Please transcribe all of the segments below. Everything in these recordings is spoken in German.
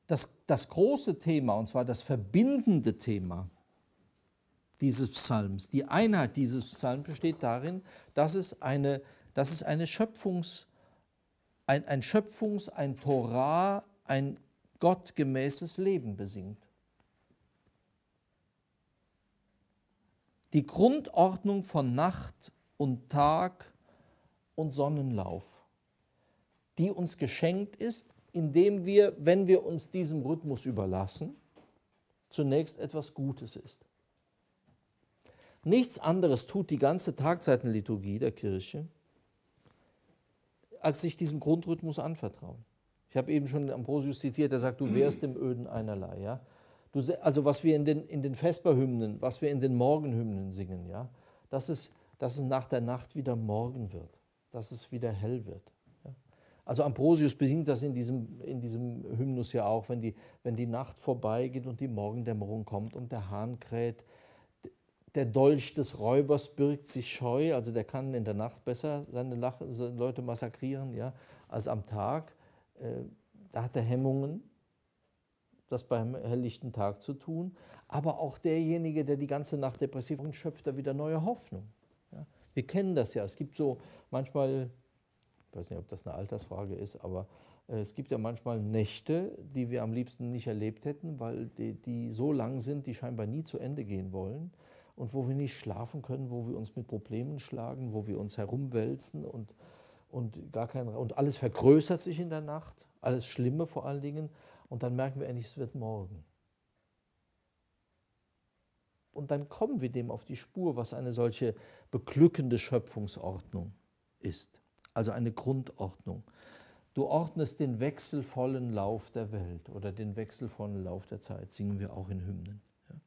Das große Thema, und zwar das verbindende Thema dieses Psalms, die Einheit dieses Psalms besteht darin, dass es ein Torah, ein gottgemäßes Leben besingt. Die Grundordnung von Nacht und Tag und Sonnenlauf, die uns geschenkt ist, indem wir, wenn wir uns diesem Rhythmus überlassen, zunächst etwas Gutes ist. Nichts anderes tut die ganze Tagzeitenliturgie der Kirche, als sich diesem Grundrhythmus anvertrauen. Ich habe eben schon Ambrosius zitiert, der sagt, du wärst im Öden einerlei. Ja? Also was wir in den Vesperhymnen, was wir in den Morgenhymnen singen, ja? dass es nach der Nacht wieder Morgen wird, dass es wieder hell wird. Ja? Also Ambrosius besingt das in diesem Hymnus ja auch, wenn die Nacht vorbeigeht und die Morgendämmerung kommt und der Hahn kräht. Der Dolch des Räubers birgt sich scheu, also der kann in der Nacht besser seine Leute massakrieren, ja, als am Tag. Da hat er Hemmungen, das beim helllichten Tag zu tun. Aber auch derjenige, der die ganze Nacht depressiv ist, schöpft da wieder neue Hoffnung. Ja. Wir kennen das ja. Es gibt so manchmal, ich weiß nicht, ob das eine Altersfrage ist, aber es gibt ja manchmal Nächte, die wir am liebsten nicht erlebt hätten, weil die so lang sind, die scheinbar nie zu Ende gehen wollen. Und wo wir nicht schlafen können, wo wir uns mit Problemen schlagen, wo wir uns herumwälzen und alles vergrößert sich in der Nacht, alles Schlimme vor allen Dingen. Und dann merken wir endlich, es wird morgen. Und dann kommen wir dem auf die Spur, was eine solche beglückende Schöpfungsordnung ist. Also eine Grundordnung. Du ordnest den wechselvollen Lauf der Welt oder den wechselvollen Lauf der Zeit, singen wir auch in Hymnen.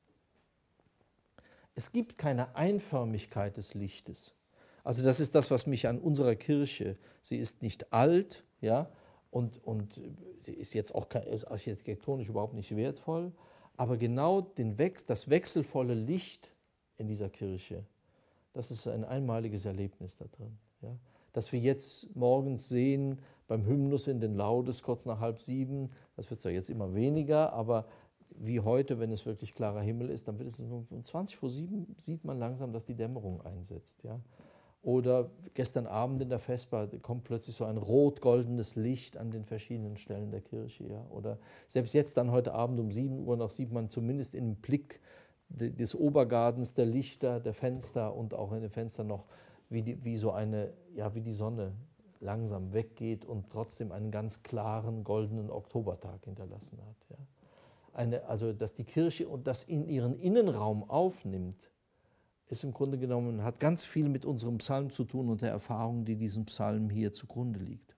Es gibt keine Einförmigkeit des Lichtes. Also das ist das, was mich an unserer Kirche, sie ist nicht alt, ja, und ist jetzt auch ist architektonisch überhaupt nicht wertvoll, aber genau das wechselvolle Licht in dieser Kirche, das ist ein einmaliges Erlebnis da drin. Ja. Dass wir jetzt morgens sehen, beim Hymnus in den Laudes, kurz nach 6:30, das wird ja jetzt immer weniger, aber wie heute, wenn es wirklich klarer Himmel ist, dann wird es um 6:20, sieht man langsam, dass die Dämmerung einsetzt. Ja? Oder gestern Abend in der Vesper kommt plötzlich so ein rot-goldenes Licht an den verschiedenen Stellen der Kirche. Ja? Oder selbst jetzt dann heute Abend um 7 Uhr noch sieht man zumindest im Blick des Obergardens der Lichter, der Fenster und auch in den Fenstern noch, wie die Sonne langsam weggeht und trotzdem einen ganz klaren goldenen Oktobertag hinterlassen hat. Ja? Also dass die Kirche das in ihren Innenraum aufnimmt, ist im Grunde genommen, hat ganz viel mit unserem Psalm zu tun und der Erfahrung, die diesem Psalm hier zugrunde liegt.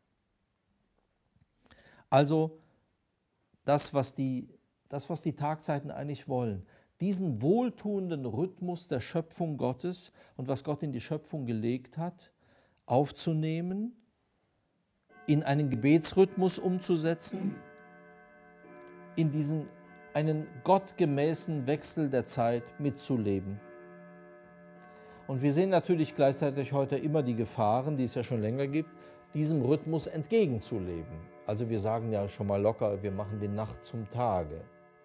Also das, was die Tagzeiten eigentlich wollen, diesen wohltuenden Rhythmus der Schöpfung Gottes und was Gott in die Schöpfung gelegt hat, aufzunehmen, in einen Gebetsrhythmus umzusetzen, in einen gottgemäßen Wechsel der Zeit mitzuleben. Und wir sehen natürlich gleichzeitig heute immer die Gefahren, die es ja schon länger gibt, diesem Rhythmus entgegenzuleben. Also wir sagen ja schon mal locker, wir machen die Nacht zum Tage.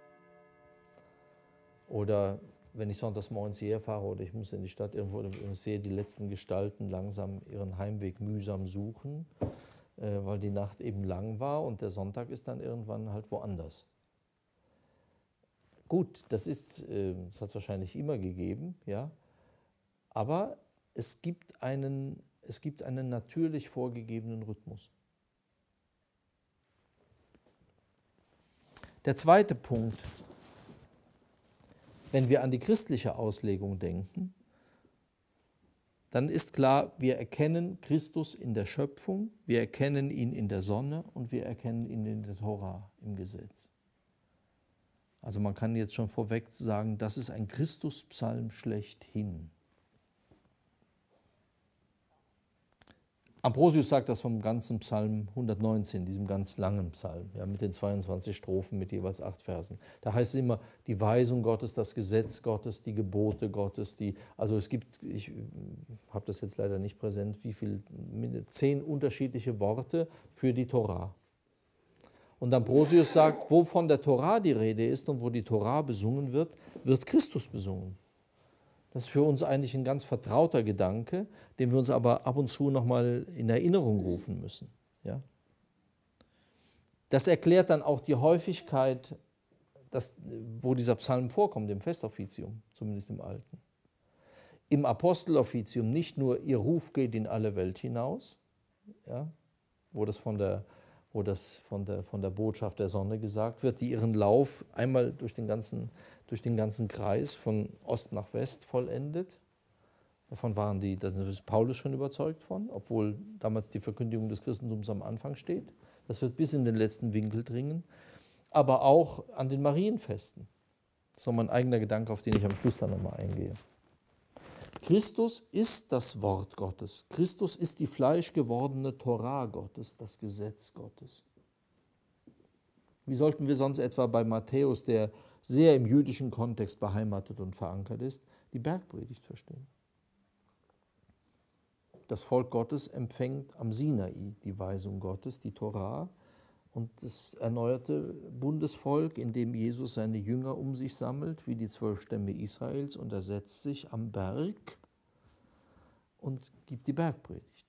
Oder wenn ich sonntags morgens hierher fahre oder ich muss in die Stadt irgendwo und sehe die letzten Gestalten langsam ihren Heimweg mühsam suchen, weil die Nacht eben lang war und der Sonntag ist dann irgendwann halt woanders. Gut, das hat es wahrscheinlich immer gegeben, ja, aber es gibt einen natürlich vorgegebenen Rhythmus. Der zweite Punkt, wenn wir an die christliche Auslegung denken, dann ist klar, wir erkennen Christus in der Schöpfung, wir erkennen ihn in der Sonne und wir erkennen ihn in der Tora, im Gesetz. Also man kann jetzt schon vorweg sagen, das ist ein Christuspsalm schlechthin. Ambrosius sagt das vom ganzen Psalm 119, diesem ganz langen Psalm, ja, mit den 22 Strophen mit jeweils 8 Versen. Da heißt es immer, die Weisung Gottes, das Gesetz Gottes, die Gebote Gottes, also es gibt, ich habe das jetzt leider nicht präsent, 10 unterschiedliche Worte für die Tora. Und Ambrosius sagt, wo von der Tora die Rede ist und wo die Tora besungen wird, wird Christus besungen. Das ist für uns eigentlich ein ganz vertrauter Gedanke, den wir uns aber ab und zu nochmal in Erinnerung rufen müssen. Ja? Das erklärt dann auch die Häufigkeit, wo dieser Psalm vorkommt, im Festoffizium, zumindest im Alten. Im Aposteloffizium nicht nur, ihr Ruf geht in alle Welt hinaus, ja, wo das von der Botschaft der Sonne gesagt wird, die ihren Lauf einmal durch den ganzen Kreis von Ost nach West vollendet. Davon da ist Paulus schon überzeugt von, obwohl damals die Verkündigung des Christentums am Anfang steht. Das wird bis in den letzten Winkel dringen. Aber auch an den Marienfesten. Das ist nochmal ein eigener Gedanke, auf den ich am Schluss dann nochmal eingehe. Christus ist das Wort Gottes. Christus ist die fleischgewordene Tora Gottes, das Gesetz Gottes. Wie sollten wir sonst etwa bei Matthäus, der sehr im jüdischen Kontext beheimatet und verankert ist, die Bergpredigt verstehen? Das Volk Gottes empfängt am Sinai die Weisung Gottes, die Tora, und das erneuerte Bundesvolk, in dem Jesus seine Jünger um sich sammelt, wie die 12 Stämme Israels, und er setzt sich am Berg und gibt die Bergpredigt.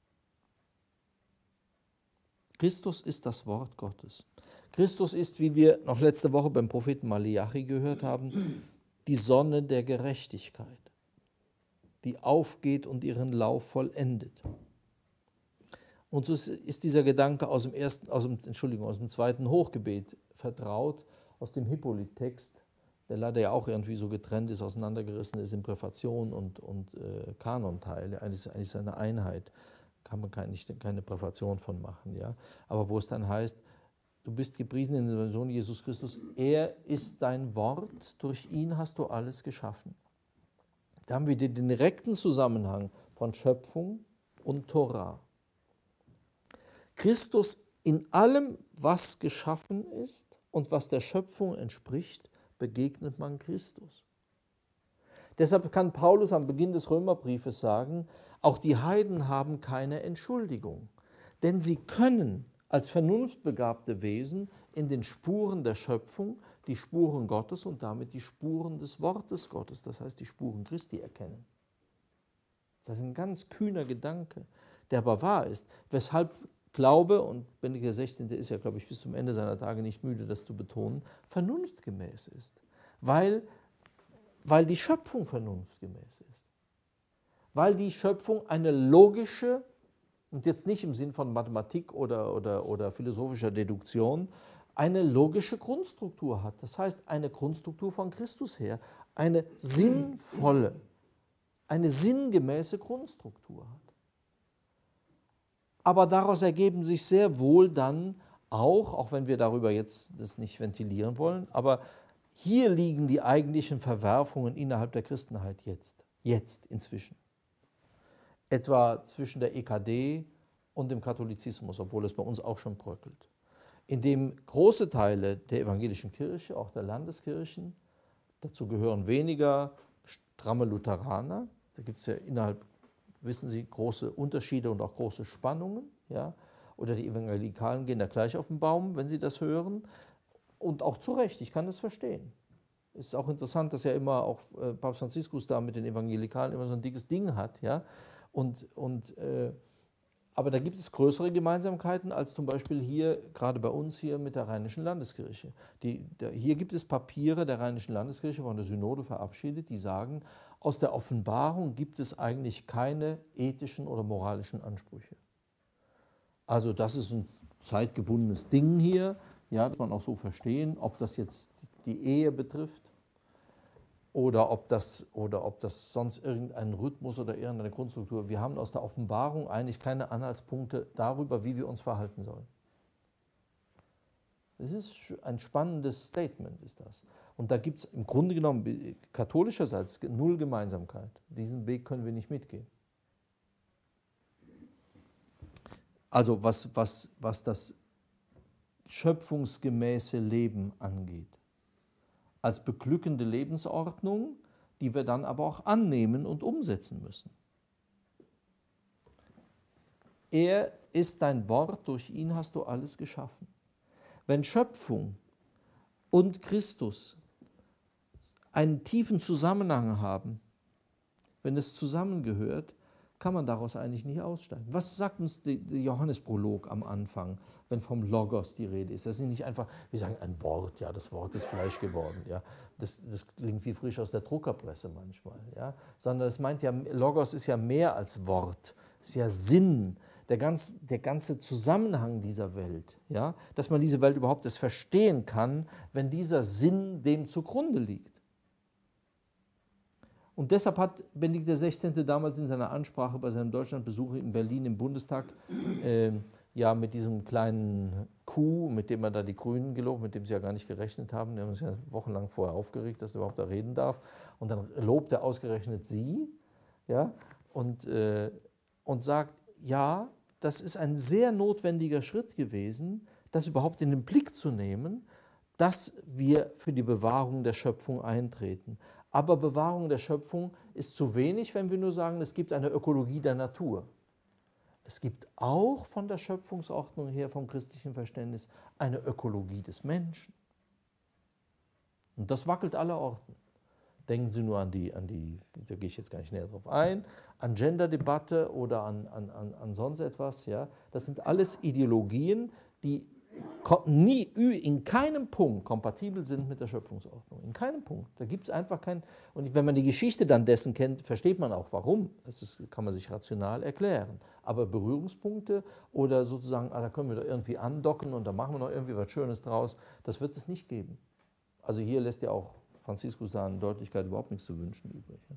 Christus ist das Wort Gottes. Christus ist, wie wir noch letzte Woche beim Propheten Maleachi gehört haben, die Sonne der Gerechtigkeit, die aufgeht und ihren Lauf vollendet. Und so ist dieser Gedanke aus dem zweiten Hochgebet vertraut, aus dem Hippolyt-Text, der leider ja auch irgendwie so getrennt ist, auseinandergerissen ist in Präfation und Kanonteile. Eigentlich ist eine Einheit, kann man keine Präfation von machen. Ja? Aber wo es dann heißt, du bist gepriesen in dem Sohn Jesus Christus, er ist dein Wort, durch ihn hast du alles geschaffen. Da haben wir den direkten Zusammenhang von Schöpfung und Tora. Christus in allem, was geschaffen ist und was der Schöpfung entspricht, begegnet man Christus. Deshalb kann Paulus am Beginn des Römerbriefes sagen, auch die Heiden haben keine Entschuldigung, denn sie können als vernunftbegabte Wesen in den Spuren der Schöpfung die Spuren Gottes und damit die Spuren des Wortes Gottes, das heißt die Spuren Christi, erkennen. Das ist ein ganz kühner Gedanke, der aber wahr ist, weshalb Glaube, und Benedikt XVI. Ist ja, glaube ich, bis zum Ende seiner Tage nicht müde, das zu betonen, vernunftgemäß ist. Weil die Schöpfung vernunftgemäß ist. Weil die Schöpfung eine logische, und jetzt nicht im Sinn von Mathematik oder philosophischer Deduktion, eine logische Grundstruktur hat. Das heißt, eine Grundstruktur von Christus her, eine sinnvolle, eine sinngemäße Grundstruktur hat. Aber daraus ergeben sich sehr wohl dann auch wenn wir darüber jetzt das nicht ventilieren wollen, aber hier liegen die eigentlichen Verwerfungen innerhalb der Christenheit jetzt inzwischen. Etwa zwischen der EKD und dem Katholizismus, obwohl es bei uns auch schon bröckelt. Indem große Teile der evangelischen Kirche, auch der Landeskirchen, dazu gehören weniger stramme Lutheraner, da gibt es ja innerhalb, wissen Sie, große Unterschiede und auch große Spannungen, ja? Oder die Evangelikalen gehen da gleich auf den Baum, wenn sie das hören, und auch zu Recht, ich kann das verstehen. Es ist auch interessant, dass ja immer auch Papst Franziskus da mit den Evangelikalen immer so ein dickes Ding hat, ja? Aber da gibt es größere Gemeinsamkeiten als zum Beispiel hier, gerade bei uns hier mit der Rheinischen Landeskirche. Hier gibt es Papiere der Rheinischen Landeskirche von der Synode verabschiedet, die sagen, aus der Offenbarung gibt es eigentlich keine ethischen oder moralischen Ansprüche. Also das ist ein zeitgebundenes Ding hier, ja, das kann man auch so verstehen, ob das jetzt die Ehe betrifft oder ob das sonst irgendeinen Rhythmus oder irgendeine Grundstruktur. Wir haben aus der Offenbarung eigentlich keine Anhaltspunkte darüber, wie wir uns verhalten sollen. Das ist ein spannendes Statement, ist das. Und da gibt es im Grunde genommen katholischerseits null Gemeinsamkeit. Diesen Weg können wir nicht mitgehen. Also was das schöpfungsgemäße Leben angeht. Als beglückende Lebensordnung, die wir dann aber auch annehmen und umsetzen müssen. Er ist dein Wort, durch ihn hast du alles geschaffen. Wenn Schöpfung und Christus einen tiefen Zusammenhang haben, wenn es zusammengehört, kann man daraus eigentlich nicht aussteigen. Was sagt uns der Johannesprolog am Anfang, wenn vom Logos die Rede ist? Das ist nicht einfach, wir sagen ein Wort, ja, das Wort ist Fleisch geworden. Ja. Das klingt wie frisch aus der Druckerpresse manchmal. Ja. Sondern es meint ja, Logos ist ja mehr als Wort, es ist ja Sinn, der ganze Zusammenhang dieser Welt. Ja. Dass man diese Welt überhaupt erst verstehen kann, wenn dieser Sinn dem zugrunde liegt. Und deshalb hat Benedikt XVI. Damals in seiner Ansprache bei seinem Deutschlandbesuch in Berlin im Bundestag ja mit diesem kleinen Coup, mit dem er da die Grünen gelobt, mit dem sie ja gar nicht gerechnet haben, die haben sich ja wochenlang vorher aufgeregt, dass er überhaupt da reden darf. Und dann lobt er ausgerechnet sie, ja, und sagt, ja, das ist ein sehr notwendiger Schritt gewesen, das überhaupt in den Blick zu nehmen, dass wir für die Bewahrung der Schöpfung eintreten. Aber Bewahrung der Schöpfung ist zu wenig, wenn wir nur sagen, es gibt eine Ökologie der Natur. Es gibt auch von der Schöpfungsordnung her, vom christlichen Verständnis, eine Ökologie des Menschen. Und das wackelt allerorten. Denken Sie nur an die, da gehe ich jetzt gar nicht näher drauf ein, an Genderdebatte oder an sonst etwas. Ja? Das sind alles Ideologien, die in keinem Punkt kompatibel sind mit der Schöpfungsordnung. In keinem Punkt. Da gibt es einfach keinen. Und wenn man die Geschichte dann dessen kennt, versteht man auch, warum. Kann man sich rational erklären. Aber Berührungspunkte oder sozusagen, da können wir da irgendwie andocken und da machen wir noch irgendwie was Schönes draus, das wird es nicht geben. Also hier lässt ja auch Franziskus da in Deutlichkeit überhaupt nichts zu wünschen übrig. Ja.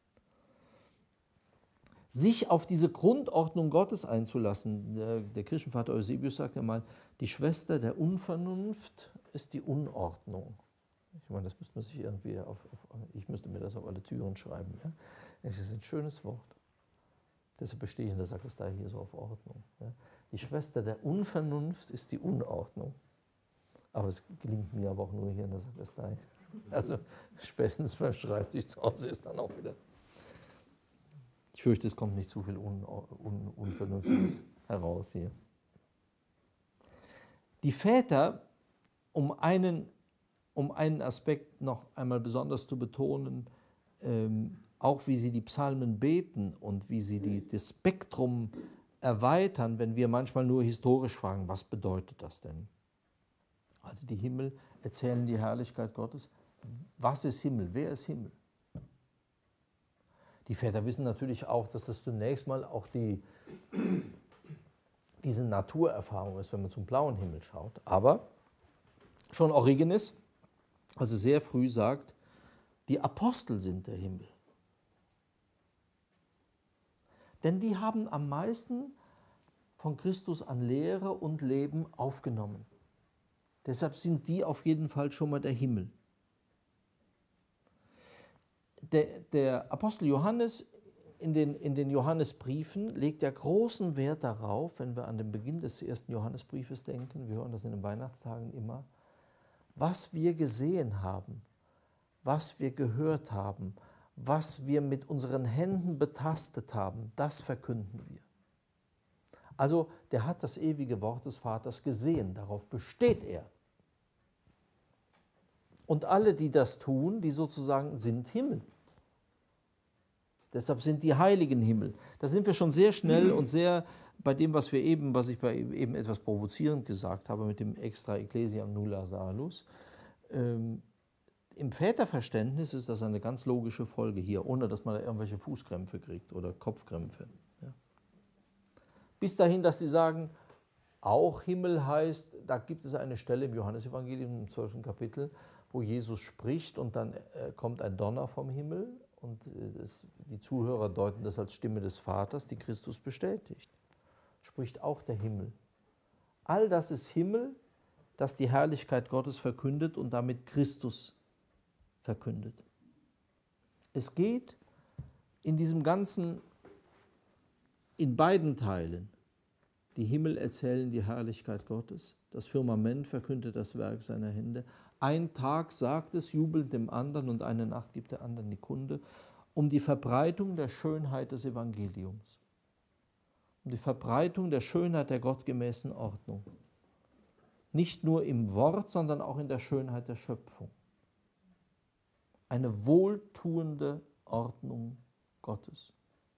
Sich auf diese Grundordnung Gottes einzulassen. Der Kirchenvater Eusebius sagt ja mal, die Schwester der Unvernunft ist die Unordnung. Ich meine, das müsste man sich irgendwie ich müsste mir das auf alle Türen schreiben. Ja? Das ist ein schönes Wort. Deshalb bestehe ich in der Sakristei hier so auf Ordnung. Ja? Die Schwester der Unvernunft ist die Unordnung. Aber es gelingt mir aber auch nur hier in der Sakristei. Also spätestens beim Schreibtisch zu Hause ist dann auch wieder. Ich fürchte, es kommt nicht zu viel Unvernünftiges heraus hier. Die Väter, um einen Aspekt noch einmal besonders zu betonen, auch wie sie die Psalmen beten und wie sie das Spektrum erweitern, wenn wir manchmal nur historisch fragen, was bedeutet das denn? Also die Himmel erzählen die Herrlichkeit Gottes. Was ist Himmel? Wer ist Himmel? Die Väter wissen natürlich auch, dass das zunächst mal auch diese Naturerfahrung ist, wenn man zum blauen Himmel schaut. Aber schon Origenes, also sehr früh sagt, die Apostel sind der Himmel. Denn die haben am meisten von Christus an Lehre und Leben aufgenommen. Deshalb sind die auf jeden Fall schon mal der Himmel. Der Apostel Johannes in den Johannesbriefen legt ja großen Wert darauf, wenn wir an den Beginn des ersten Johannesbriefes denken, wir hören das in den Weihnachtstagen immer, was wir gesehen haben, was wir gehört haben, was wir mit unseren Händen betastet haben, das verkünden wir. Also der hat das ewige Wort des Vaters gesehen, darauf besteht er. Und alle, die das tun, die sozusagen sind Himmel. Deshalb sind die Heiligen Himmel. Da sind wir schon sehr schnell und sehr bei dem, was ich eben etwas provozierend gesagt habe, mit dem extra Ecclesiam nulla salus. Im Väterverständnis ist das eine ganz logische Folge hier, ohne dass man da irgendwelche Fußkrämpfe kriegt oder Kopfkrämpfe. Ja. Bis dahin, dass sie sagen, auch Himmel heißt, da gibt es eine Stelle im Johannesevangelium im 12. Kapitel, wo Jesus spricht und dann kommt ein Donner vom Himmel und die Zuhörer deuten das als Stimme des Vaters, die Christus bestätigt. Spricht auch der Himmel. All das ist Himmel, das die Herrlichkeit Gottes verkündet und damit Christus verkündet. Es geht in diesem Ganzen, in beiden Teilen. Die Himmel erzählen die Herrlichkeit Gottes, das Firmament verkündet das Werk seiner Hände. Ein Tag sagt es, jubelt dem anderen und eine Nacht gibt der anderen die Kunde, um die Verbreitung der Schönheit des Evangeliums, um die Verbreitung der Schönheit der gottgemäßen Ordnung. Nicht nur im Wort, sondern auch in der Schönheit der Schöpfung. Eine wohltuende Ordnung Gottes,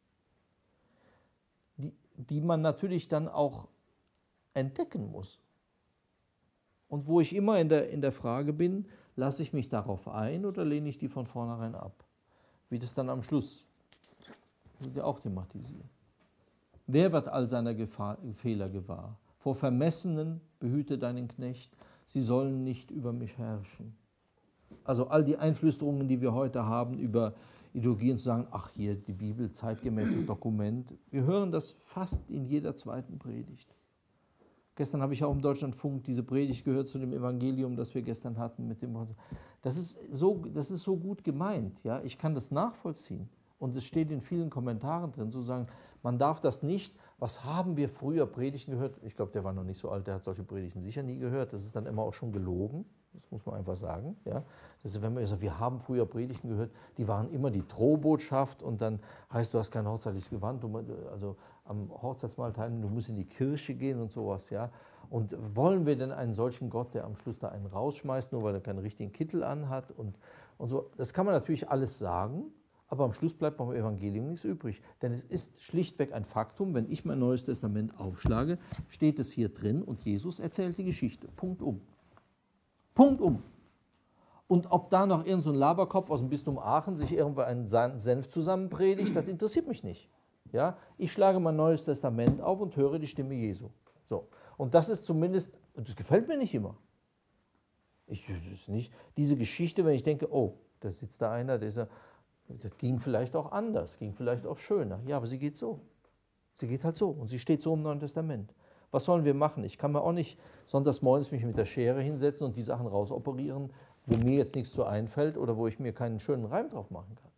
die man natürlich dann auch entdecken muss. Und wo ich immer in der Frage bin, lasse ich mich darauf ein oder lehne ich die von vornherein ab? Wie das dann am Schluss wird ja auch thematisieren. Wer wird all seiner Fehler gewahr? Vor Vermessenen behüte deinen Knecht, sie sollen nicht über mich herrschen. Also all die Einflüsterungen, die wir heute haben über Ideologien, zu sagen, ach hier, die Bibel, zeitgemäßes Dokument. Wir hören das fast in jeder zweiten Predigt. Gestern habe ich auch im Deutschlandfunk diese Predigt gehört zu dem Evangelium, das wir gestern hatten. Das ist so gut gemeint. Ja? Ich kann das nachvollziehen. Und es steht in vielen Kommentaren drin, zu sagen, man darf das nicht, was haben wir früher Predigten gehört? Ich glaube, der war noch nicht so alt, der hat solche Predigten sicher nie gehört. Das ist dann immer auch schon gelogen, das muss man einfach sagen. Ja? Das ist, wenn man sagt, wir haben früher Predigten gehört, die waren immer die Drohbotschaft und dann heißt, du hast kein hochzeitliches Gewand, also am Hochzeitsmahl teilnehmen, du musst in die Kirche gehen und sowas. Ja? Und wollen wir denn einen solchen Gott, der am Schluss da einen rausschmeißt, nur weil er keinen richtigen Kittel anhat und so? Das kann man natürlich alles sagen. Aber am Schluss bleibt beim Evangelium nichts übrig. Denn es ist schlichtweg ein Faktum, wenn ich mein Neues Testament aufschlage, steht es hier drin und Jesus erzählt die Geschichte. Punkt um. Punkt um. Und ob da noch irgend so ein Laberkopf aus dem Bistum Aachen sich irgendwo einen Senf zusammenpredigt, das interessiert mich nicht. Ja? Ich schlage mein Neues Testament auf und höre die Stimme Jesu. So. Und das ist zumindest, das gefällt mir nicht immer. Das ist nicht diese Geschichte, wenn ich denke, oh, da sitzt da einer, der ist ja. Das ging vielleicht auch anders, ging vielleicht auch schöner. Ja, aber sie geht so. Sie geht halt so und sie steht so im Neuen Testament. Was sollen wir machen? Ich kann mir auch nicht sonntags morgens mich mit der Schere hinsetzen und die Sachen rausoperieren, wo mir jetzt nichts zu einfällt oder wo ich mir keinen schönen Reim drauf machen kann.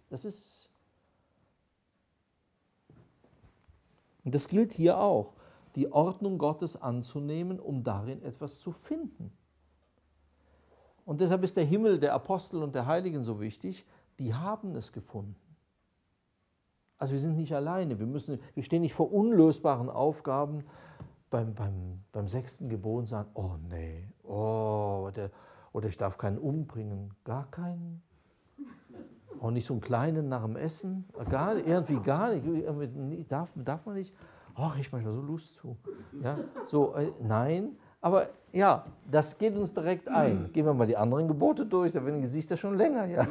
Und das gilt hier auch, die Ordnung Gottes anzunehmen, um darin etwas zu finden. Und deshalb ist der Himmel der Apostel und der Heiligen so wichtig. Die haben es gefunden. Also wir sind nicht alleine, wir stehen nicht vor unlösbaren Aufgaben beim 6. Gebot und sagen, oh nee, oder ich darf keinen umbringen, gar keinen. Auch nicht so einen kleinen nach dem Essen, irgendwie gar nicht, darf man nicht. Ach, ich manchmal so Lust zu. Ja, so, nein. Aber ja, das geht uns direkt ein. Gehen wir mal die anderen Gebote durch, da werden die Gesichter schon länger. Ja.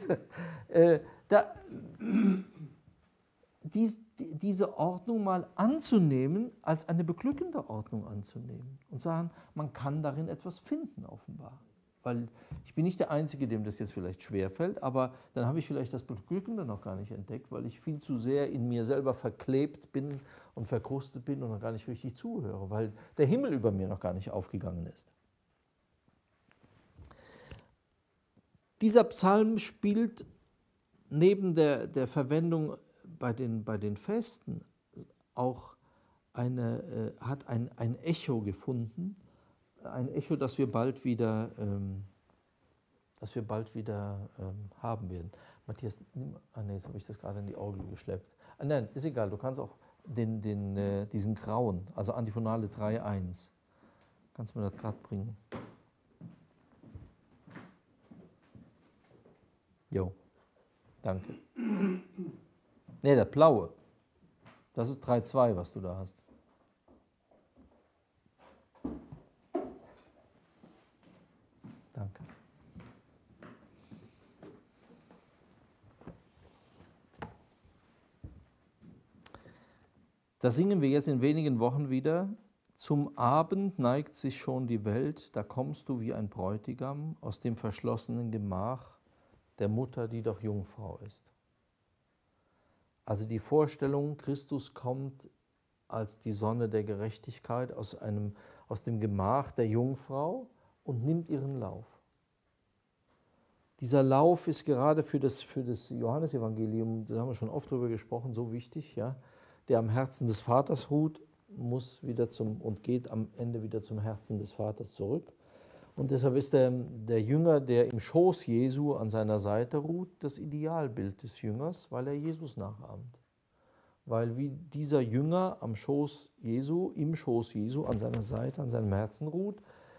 Diese Ordnung mal anzunehmen, als eine beglückende Ordnung anzunehmen und sagen, man kann darin etwas finden offenbar. Weil ich bin nicht der Einzige, dem das jetzt vielleicht schwerfällt, aber dann habe ich vielleicht das Beglückende noch gar nicht entdeckt, weil ich viel zu sehr in mir selber verklebt bin und verkrustet bin und noch gar nicht richtig zuhöre, weil der Himmel über mir noch gar nicht aufgegangen ist. Dieser Psalm spielt neben der Verwendung bei den Festen auch hat ein Echo gefunden, ein Echo, das wir bald wieder haben werden. Matthias, jetzt habe ich das gerade in die Orgel geschleppt. Nein, ist egal, du kannst auch diesen grauen, also Antiphonale 3.1, kannst du mir das gerade bringen. Jo, danke. Ne, der blaue, das ist 3.2, was du da hast. Danke. Da singen wir jetzt in wenigen Wochen wieder. Zum Abend neigt sich schon die Welt, da kommst du wie ein Bräutigam aus dem verschlossenen Gemach der Mutter, die doch Jungfrau ist. Also die Vorstellung, Christus kommt als die Sonne der Gerechtigkeit aus dem Gemach der Jungfrau und nimmt ihren Lauf. Dieser Lauf ist gerade für das Johannesevangelium, da haben wir schon oft drüber gesprochen, so wichtig, ja, der am Herzen des Vaters ruht, geht am Ende wieder zum Herzen des Vaters zurück. Und deshalb ist der Jünger, der im Schoß Jesu an seiner Seite ruht, das Idealbild des Jüngers, weil er Jesus nachahmt. Weil wie dieser Jünger im Schoß Jesu an seiner Seite, an seinem Herzen ruht,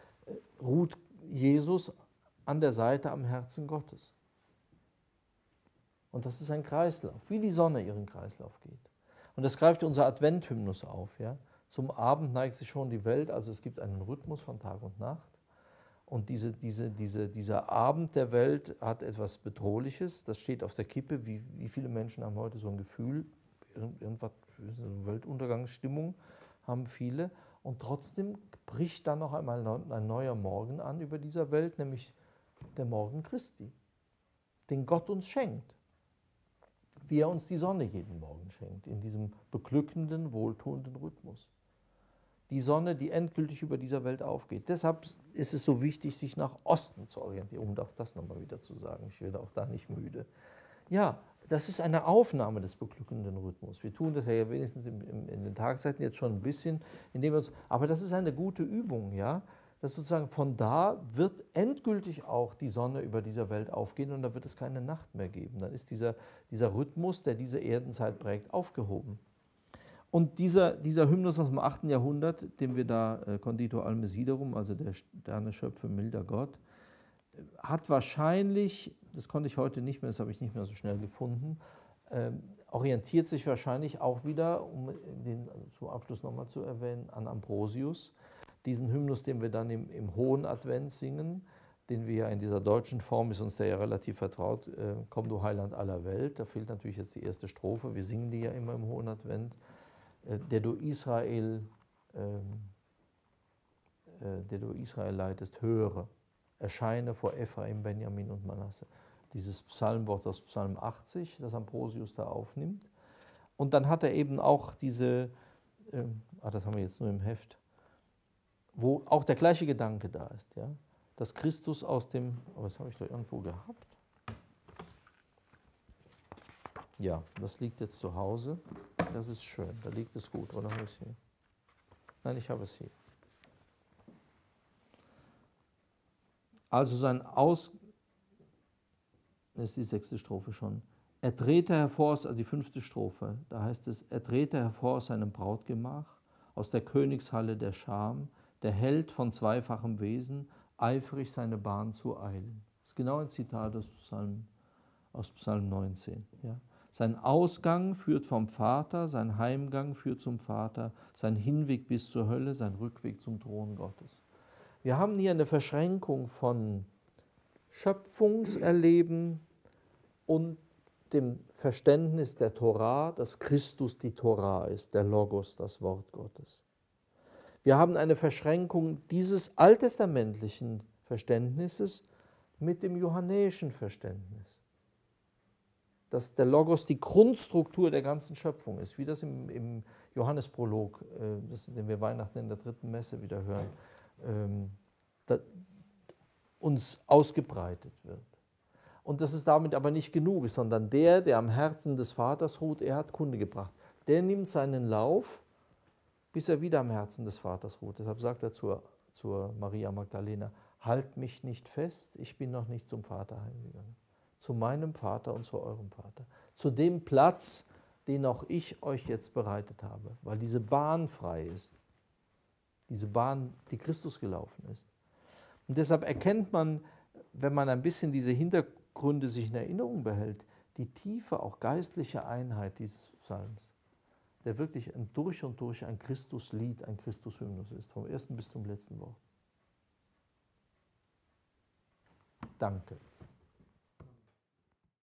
ruht Jesus an der Seite am Herzen Gottes. Und das ist ein Kreislauf, wie die Sonne ihren Kreislauf geht. Und das greift unser Adventhymnus auf. Ja? Zum Abend neigt sich schon die Welt, also es gibt einen Rhythmus von Tag und Nacht. Und dieser Abend der Welt hat etwas Bedrohliches, das steht auf der Kippe. Wie viele Menschen haben heute so ein Gefühl, irgendwas, eine Weltuntergangsstimmung haben viele. Und trotzdem bricht dann noch einmal ein neuer Morgen an über dieser Welt, nämlich der Morgen Christi, den Gott uns schenkt, wie er uns die Sonne jeden Morgen schenkt, in diesem beglückenden, wohltuenden Rhythmus. Die Sonne, die endgültig über dieser Welt aufgeht. Deshalb ist es so wichtig, sich nach Osten zu orientieren, um auch das nochmal wieder zu sagen. Ich werde auch da nicht müde. Ja, das ist eine Aufnahme des beglückenden Rhythmus. Wir tun das ja wenigstens in den Tageszeiten jetzt schon ein bisschen, indem wir uns, aber das ist eine gute Übung, ja, dass sozusagen von da wird endgültig auch die Sonne über dieser Welt aufgehen und da wird es keine Nacht mehr geben. Dann ist dieser Rhythmus, der diese Erdenzeit prägt, aufgehoben. Und dieser Hymnus aus dem 8. Jahrhundert, den wir da, Conditor Almesiderum, also der Sterne schöpfe, milder Gott, hat wahrscheinlich, das konnte ich heute nicht mehr, das habe ich nicht mehr so schnell gefunden, orientiert sich wahrscheinlich auch wieder, um den zum Abschluss nochmal zu erwähnen, an Ambrosius, diesen Hymnus, den wir dann im Hohen Advent singen, den wir ja in dieser deutschen Form, ist uns der ja relativ vertraut, Komm du Heiland aller Welt, da fehlt natürlich jetzt die erste Strophe, wir singen die ja immer im Hohen Advent, der du Israel leitest, höre, erscheine vor Ephraim, Benjamin und Manasse. Dieses Psalmwort aus Psalm 80, das Ambrosius da aufnimmt. Und dann hat er eben auch diese, das haben wir jetzt nur im Heft, wo auch der gleiche Gedanke da ist, ja? Dass Christus aus dem, aber das habe ich doch irgendwo gehabt. Ja, das liegt jetzt zu Hause. Das ist schön, da liegt es gut, oder habe ich es hier? Nein, ich habe es hier. Also das ist die 6. Strophe schon. Er trete hervor, also die 5. Strophe, da heißt es, er trete hervor aus seinem Brautgemach, aus der Königshalle der Scham, der Held von zweifachem Wesen, eifrig seine Bahn zu eilen. Das ist genau ein Zitat aus Psalm 19. Ja. Sein Ausgang führt vom Vater, sein Heimgang führt zum Vater, sein Hinweg bis zur Hölle, sein Rückweg zum Thron Gottes. Wir haben hier eine Verschränkung von Schöpfungserleben und dem Verständnis der Torah, dass Christus die Torah ist, der Logos, das Wort Gottes. Wir haben eine Verschränkung dieses alttestamentlichen Verständnisses mit dem johannäischen Verständnis. Dass der Logos die Grundstruktur der ganzen Schöpfung ist, wie das im Johannesprolog, den wir Weihnachten in der 3. Messe wieder hören, uns ausgebreitet wird. Und dass es damit aber nicht genug ist, sondern der am Herzen des Vaters ruht, er hat Kunde gebracht. Der nimmt seinen Lauf, bis er wieder am Herzen des Vaters ruht. Deshalb sagt er zur Maria Magdalena, halt mich nicht fest, ich bin noch nicht zum Vater heimgegangen. Zu meinem Vater und zu eurem Vater. Zu dem Platz, den auch ich euch jetzt bereitet habe, weil diese Bahn frei ist. Diese Bahn, die Christus gelaufen ist. Und deshalb erkennt man, wenn man ein bisschen diese Hintergründe sich in Erinnerung behält, die tiefe, auch geistliche Einheit dieses Psalms, der wirklich durch und durch ein Christuslied, ein Christushymnus ist, vom ersten bis zum letzten Wort. Danke.